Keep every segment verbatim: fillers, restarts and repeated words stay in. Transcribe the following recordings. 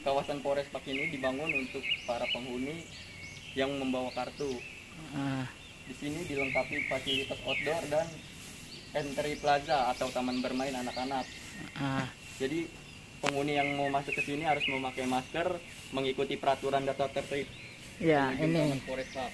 kawasan Forest Park ini dibangun untuk para penghuni yang membawa kartu. Uh. Di sini dilengkapi fasilitas outdoor dan entry plaza atau taman bermain anak-anak. Uh. Jadi penghuni yang mau masuk ke sini harus memakai masker, mengikuti peraturan data tertib. Ya, ini. Taman Forest Park.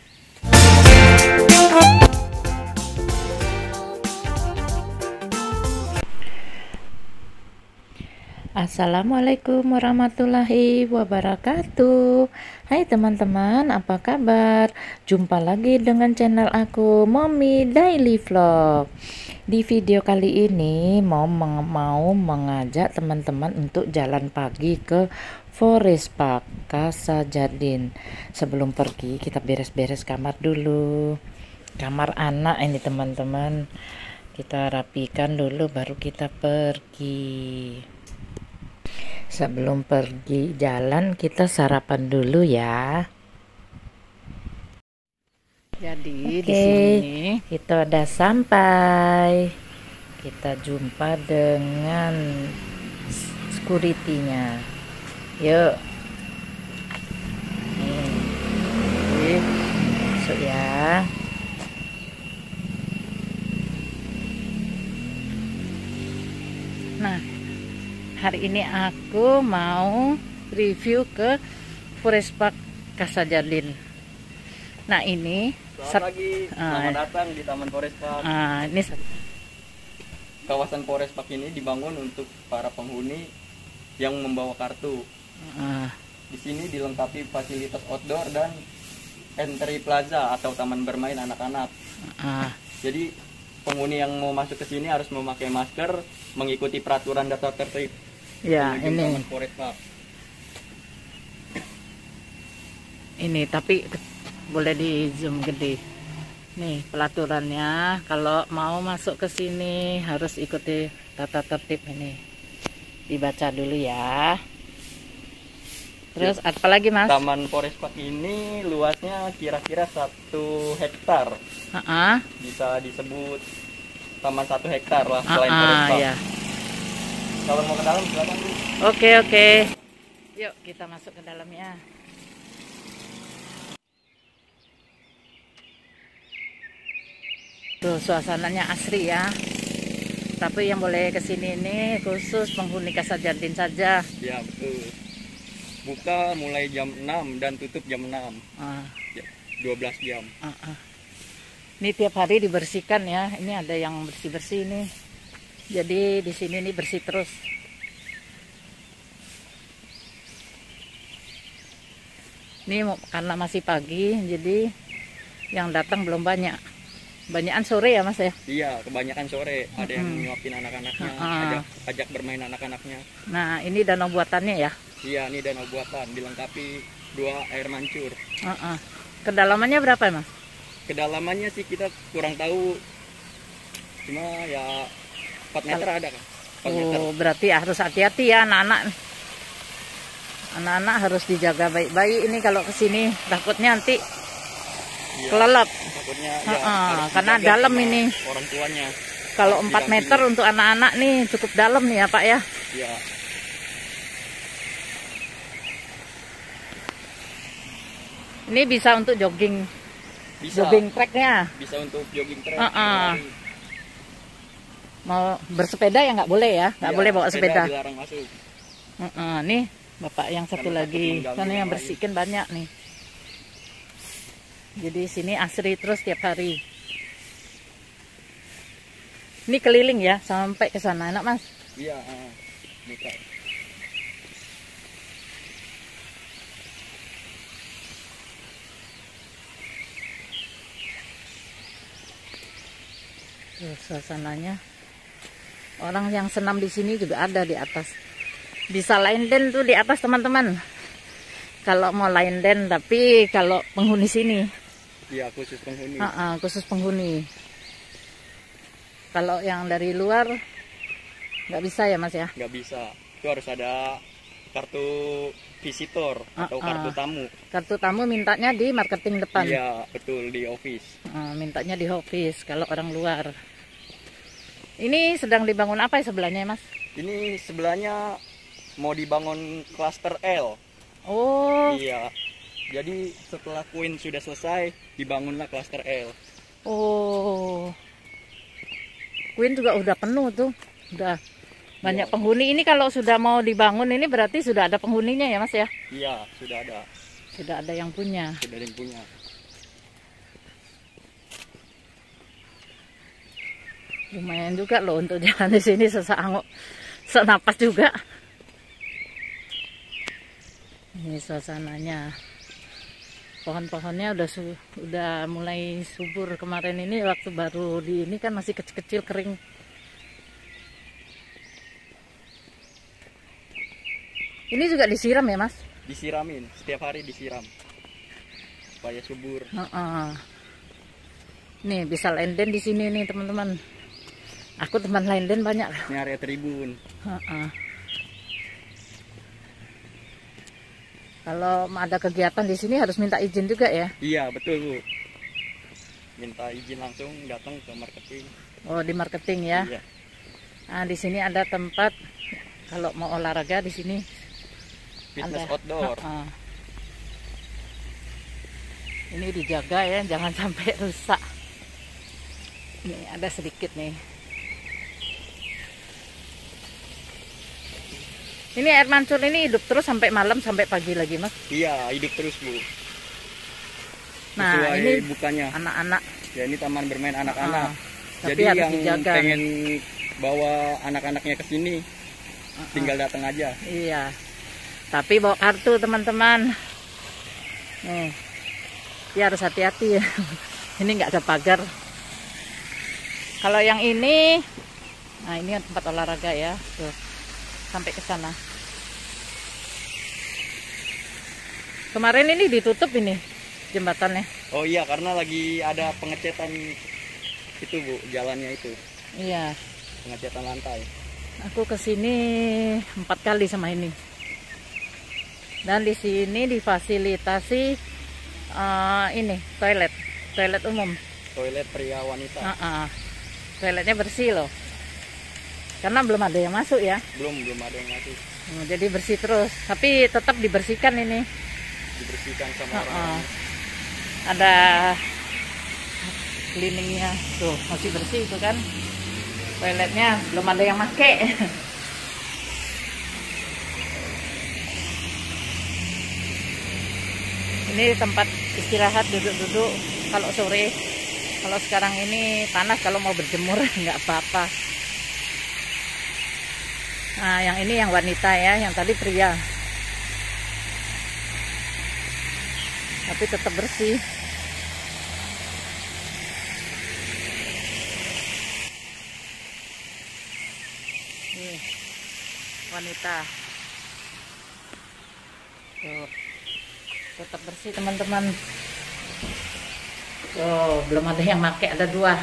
Assalamualaikum warahmatullahi wabarakatuh. Hai teman-teman, apa kabar? Jumpa lagi dengan channel aku, Mommy Daily Vlog. Di video kali ini mau meng mau mengajak teman-teman untuk jalan pagi ke Forest Park Casa Jardin. Sebelum pergi kita beres-beres kamar dulu. Kamar anak ini teman-teman. Kita rapikan dulu baru kita pergi. Sebelum pergi jalan kita sarapan dulu ya. Jadi di sini kita udah sampai. Kita jumpa dengan security-nya. Yuk. Nih. Masuk ya. Nah, hari ini aku mau review ke Forest Park Casa Jardin. Nah ini Selamat pagi, selamat uh, datang di Taman Forest Park. Uh, ini kawasan Forest Park ini dibangun untuk para penghuni yang membawa kartu. Uh, di sini dilengkapi fasilitas outdoor dan entry plaza atau taman bermain anak-anak. Uh, Jadi penghuni yang mau masuk ke sini harus memakai masker, mengikuti peraturan data tertib. Ya, ini. Taman Forest Park. Ini tapi boleh di zoom gede. Nih pelaturannya, kalau mau masuk ke sini harus ikuti tata tertib ini. Dibaca dulu ya. Terus ya, apa lagi Mas? Taman Forest Park ini luasnya kira-kira satu hektar. Uh-uh. Bisa disebut taman satu hektar lah Uh-uh, selain Forest Park. ya. Kalau mau ke dalam silakan. Oke oke. Yuk kita masuk ke dalamnya. Tuh suasananya asri ya. Tapi yang boleh kesini ini khusus penghuni Casa Jardin saja. Ya betul. Buka mulai jam enam dan tutup jam enam. Uh. Ya, dua belas jam. Uh-uh. Ini tiap hari dibersihkan ya. Ini ada yang bersih-bersih nih. Jadi di sini nih bersih terus. Ini karena masih pagi, jadi yang datang belum banyak. Banyakan sore ya Mas ya? Iya, kebanyakan sore. Ada Mm-hmm. yang nyuapin anak-anaknya, Uh-uh. ajak, ajak bermain anak-anaknya. Nah ini danau buatannya ya? Iya, ini danau buatan, dilengkapi dua air mancur. Uh-uh. Kedalamannya berapa Mas? Kedalamannya sih kita kurang tahu, cuma ya empat meter ada kan? empat meter. Oh, berarti harus hati-hati ya anak-anak. Anak-anak harus dijaga baik-baik ini kalau kesini, takutnya nanti Ya, kelelep. takutnya Uh-uh, ya, harus karena dijaga dalam sama ini. orang tuanya. Kalau Harus empat meter didampingi. untuk anak-anak nih cukup dalam nih ya Pak ya. Ya. Ini bisa untuk jogging, Bisa. jogging tracknya. Bisa untuk jogging track. Uh-uh. Mau bersepeda ya nggak boleh ya, nggak Ya, boleh bawa sepeda. Dilarang masuk. Uh-uh. Nih bapak yang satu Karena lagi, takut mengganggu karena yang yang bersihkan banyak nih. Jadi sini asri terus tiap hari. Ini keliling ya sampai ke sana, enak Mas? Iya, uh, buka. Tuh, suasananya. Orang yang senam di sini juga ada di atas. Bisa line dance tuh di atas teman-teman. Kalau mau line dance, tapi kalau penghuni sini. Iya, khusus penghuni. Uh -uh, khusus penghuni. Kalau yang dari luar nggak bisa ya Mas ya? Nggak bisa. Itu harus ada kartu visitor Uh atau -uh. kartu tamu. Kartu tamu mintanya di marketing depan. Iya, betul, di office. Uh, mintanya di office kalau orang luar. Ini sedang dibangun apa ya sebelahnya Mas? Ini sebelahnya mau dibangun klaster L. Oh. Iya. Jadi setelah Queen sudah selesai, dibangunlah klaster L. Oh. Queen juga udah penuh tuh. Udah banyak Iya. penghuni. Ini kalau sudah mau dibangun ini berarti sudah ada penghuninya ya, Mas ya? Iya, sudah ada. Sudah ada yang punya. Sudah ada yang punya. Lumayan juga loh untuk jalan di sini, sesak angok, sesak napas juga. Ini suasananya. Pohon-pohonnya udah su udah mulai subur. Kemarin ini waktu baru di ini kan masih kecil-kecil kering. Ini juga disiram ya, Mas? Disiramin, setiap hari disiram supaya subur. Uh-uh. Nih bisa linden di sini nih teman-teman. Aku teman linden banyak. Ini area tribun. Uh-uh. Kalau ada kegiatan di sini harus minta izin juga ya? Iya, betul, Bu. Minta izin langsung datang ke marketing. Oh, di marketing ya. Iya. Nah, di sini ada tempat kalau mau olahraga di sini. Fitness Ada. outdoor. Uh-uh. Ini dijaga ya, jangan sampai rusak. Nih, ada sedikit nih. Ini air mancur ini hidup terus sampai malam, sampai pagi lagi, Mas? Iya, hidup terus, Bu. Nah, Sesuai ini bukannya. anak-anak. Ya, ini taman bermain anak-anak. Uh, tapi Jadi harus yang dijaga. pengen bawa anak-anaknya ke sini, Uh-uh. tinggal datang aja. Iya. Tapi bawa kartu, teman-teman. Nih. Ya harus hati-hati ya. Ini nggak ada pagar. Kalau yang ini, nah ini tempat olahraga ya. Tuh. Sampai ke sana. Kemarin ini ditutup ini jembatannya. Oh iya, karena lagi ada pengecetan itu, Bu, jalannya itu. Iya. Pengecetan lantai. Aku kesini empat kali sama ini. Dan di sini difasilitasi uh, ini toilet, toilet umum. Toilet pria wanita. Uh-uh. Toiletnya bersih loh. Karena belum ada yang masuk ya. Belum, belum ada yang masuk. Hmm, jadi bersih terus. Tapi tetap dibersihkan ini. Dibersihkan sama Uh-uh. orang. Ada cleaningnya. Tuh masih bersih itu kan. Toiletnya belum ada yang make. Ini tempat istirahat, duduk-duduk kalau sore. Kalau sekarang ini panas, kalau mau berjemur nggak apa-apa. Nah, yang ini yang wanita ya, yang tadi pria. Tapi tetap bersih. Nih, wanita. Tuh. Tetap bersih teman-teman. Oh, belum ada yang pakai, ada dua.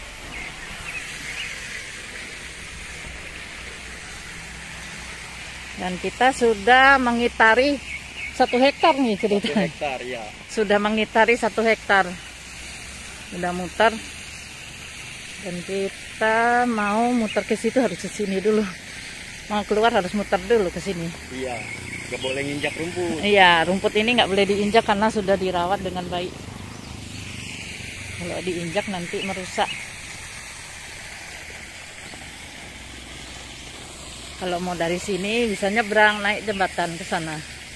Dan kita sudah mengitari satu hektar nih cerita. Satu hektar, ya. Sudah mengitari satu hektar. Udah muter. Dan kita mau muter ke situ harus ke sini dulu. Mau keluar harus muter dulu ke sini. Iya. Gak boleh nginjak rumput. Iya, rumput ini nggak boleh diinjak karena sudah dirawat dengan baik. Kalau diinjak nanti merusak. Kalau mau dari sini bisa nyebrang naik jembatan ke sana.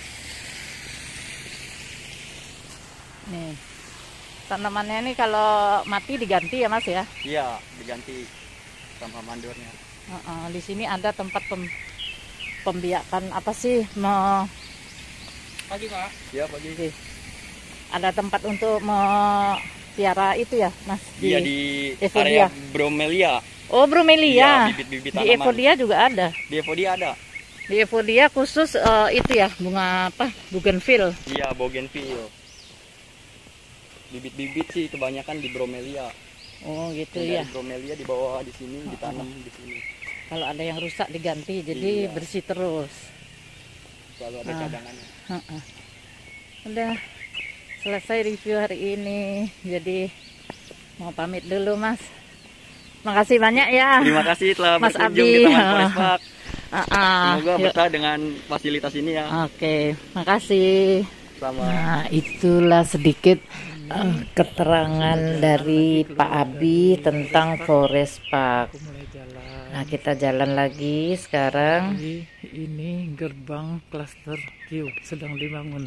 Nih, tanamannya ini kalau mati diganti ya Mas ya? Iya, diganti sama mandornya. Uh -uh, di sini ada tempat pem pembiakan apa sih? Mau Pagi Pak? Iya pagi. Oke. Ada tempat untuk piara itu ya Mas? Iya di Evodia. area bromelia. Oh, bromelia. Iya, bibit-bibit Di tanaman. Evodia juga ada. Di Evodia ada. Di Evodia khusus uh, itu ya, bunga apa? Bougainville. Iya, bougainville. Bibit-bibit sih kebanyakan di bromelia. Oh, gitu Yang ya. dari bromelia dibawa di sini, ditanam di sini. Kalau ada yang rusak diganti, jadi Iya. bersih terus. Selalu ada Ah. cadangannya. Uh-uh. Udah selesai review hari ini, jadi mau pamit dulu Mas. Makasih banyak ya. Terima kasih telah Mas berkunjung Abi. di Taman Forest Park. Ah, ah, Semoga yuk. betah dengan fasilitas ini ya. Oke, makasih. Sama. Nah, itulah sedikit eh, keterangan dari Pak Abi tentang Forest Park. Aku mulai jalan. Nah, kita jalan lagi sekarang. Jadi ini gerbang klaster Q sedang dibangun.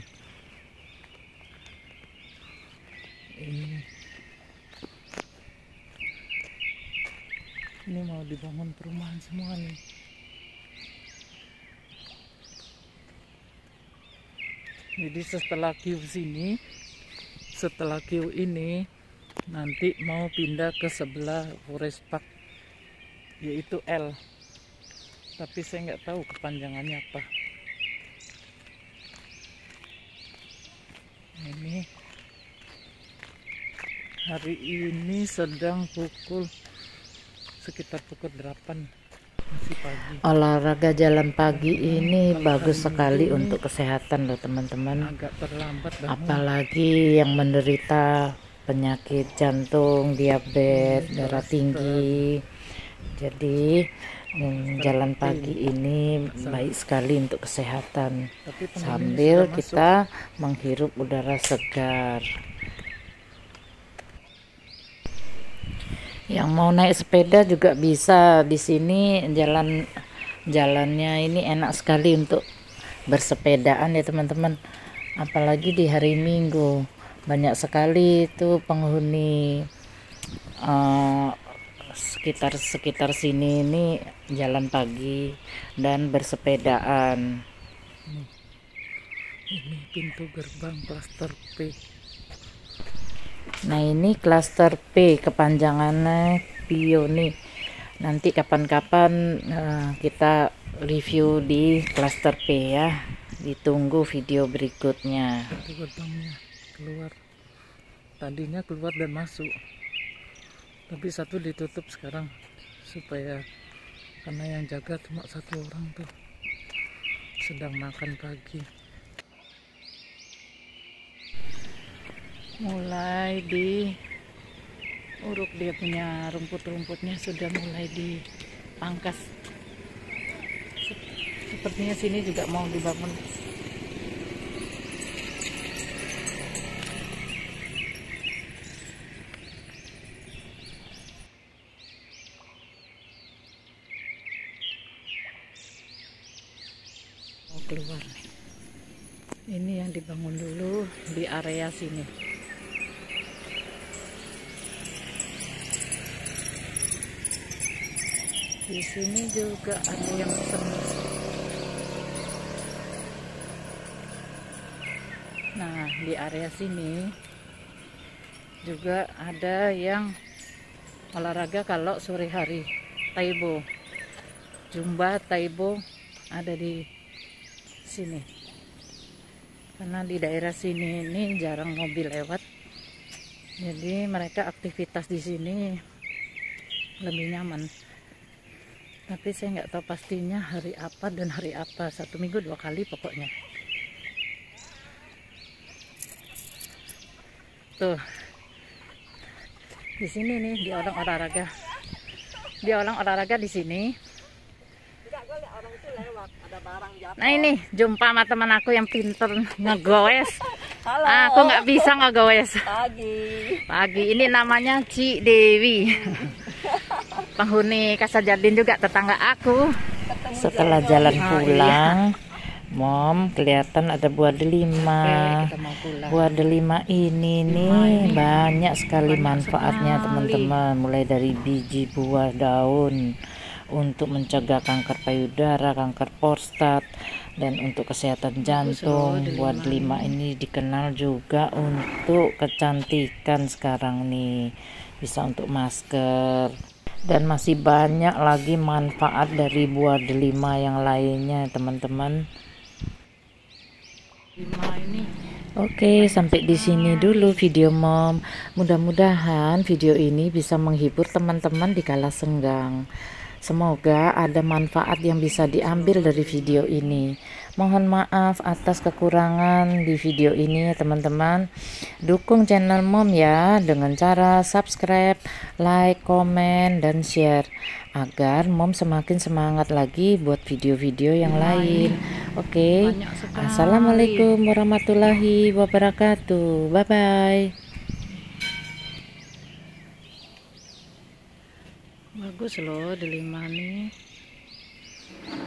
Ini ini mau dibangun perumahan semua nih. Jadi setelah Q sini, setelah Q ini nanti mau pindah ke sebelah Forest Park, yaitu L. Tapi saya nggak tahu kepanjangannya apa. Ini hari ini sedang pukul sekitar pukul delapan masih pagi. Olahraga jalan pagi ini bagus sekali untuk kesehatan loh teman-teman. Agak terlambat bangun. Apalagi yang menderita penyakit jantung, diabetes, darah tinggi. Jadi mm, jalan pagi ini baik sekali untuk kesehatan. Tapi penghuninya Sambil sudah kita menghirup udara segar. Yang mau naik sepeda juga bisa. Di sini jalan jalannya ini enak sekali untuk bersepedaan ya teman-teman. Apalagi di hari Minggu banyak sekali itu penghuni uh, sekitar sekitar sini ini jalan pagi dan bersepedaan. Ini pintu gerbang klaster P. Nah, ini klaster P, kepanjangannya Pioni. Nanti kapan-kapan uh, kita review di klaster P ya. Ditunggu video berikutnya. Pintu gerbangnya keluar. Tadinya keluar dan masuk. Tapi satu ditutup sekarang supaya karena yang jaga cuma satu orang tuh sedang makan pagi. Mulai di uruk dia punya rumput-rumputnya sudah mulai dipangkas. Sepertinya sini juga mau dibangun. Mau keluar nih. Ini yang dibangun dulu di area sini. Di sini juga ada yang semes. Nah, di area sini juga ada yang olahraga kalau sore hari. Taibo, Zumba Taibo ada di sini. Karena di daerah sini ini jarang mobil lewat. Jadi mereka aktivitas di sini lebih nyaman. Tapi saya nggak tahu pastinya hari apa dan hari apa. Satu minggu dua kali pokoknya. Tuh. Di sini nih dia orang olahraga. Dia orang olahraga di sini. Nah ini jumpa sama teman aku yang pinter ngegoes. Halo. Aku nggak bisa ngegoes. Pagi. Pagi ini namanya Ci Dewi. Penghuni Kasajardin juga tetangga aku. Setelah jalan pulang, Mom kelihatan ada buah delima. Oke, kita mau pulang. Buah delima ini nih banyak sekali manfaatnya teman-teman. Mulai dari biji, buah, daun untuk mencegah kanker payudara, kanker prostat, dan untuk kesehatan jantung. Buah delima ini dikenal juga untuk kecantikan sekarang nih. Bisa untuk masker. Dan masih banyak lagi manfaat dari buah delima yang lainnya teman-teman. Oke, sampai di sini dulu video Mom. Mudah-mudahan video ini bisa menghibur teman-teman di kala senggang. Semoga ada manfaat yang bisa diambil dari video ini. Mohon maaf atas kekurangan di video ini ya teman-teman. Dukung channel Mom ya dengan cara subscribe, like, komen, dan share agar Mom semakin semangat lagi buat video-video yang lain. Oke, assalamualaikum warahmatullahi wabarakatuh. Bye bye. Bagus loh delima nih.